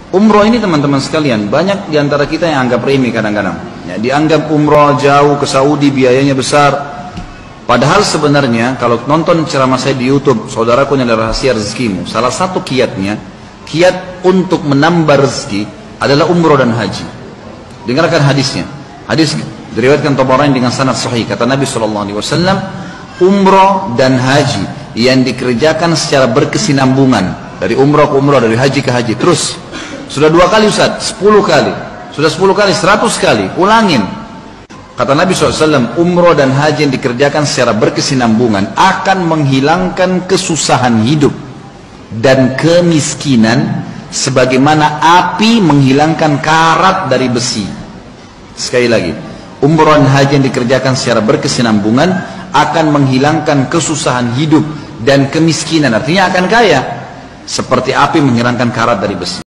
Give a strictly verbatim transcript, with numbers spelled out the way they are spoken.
Umroh ini teman-teman sekalian, banyak diantara kita yang anggap remeh kadang-kadang. Ya, dianggap umroh jauh ke Saudi biayanya besar. Padahal sebenarnya kalau nonton ceramah saya di YouTube, saudaraku yang ada rahasia rezekimu, salah satu kiatnya, kiat untuk menambah rezeki adalah umroh dan haji. Dengarkan hadisnya. Hadis diriwayatkan Tabarani dengan sanad sahih. Kata Nabi shallallahu alaihi wasallam, umroh dan haji yang dikerjakan secara berkesinambungan, dari umroh ke umroh, dari haji ke haji, terus sudah dua kali Ustaz, sepuluh kali, sudah sepuluh kali, seratus kali, ulangin. Kata Nabi shallallahu alaihi wasallam, umroh dan haji yang dikerjakan secara berkesinambungan akan menghilangkan kesusahan hidup dan kemiskinan sebagaimana api menghilangkan karat dari besi. Sekali lagi, umroh dan haji yang dikerjakan secara berkesinambungan akan menghilangkan kesusahan hidup dan kemiskinan, artinya akan kaya seperti api menghilangkan karat dari besi.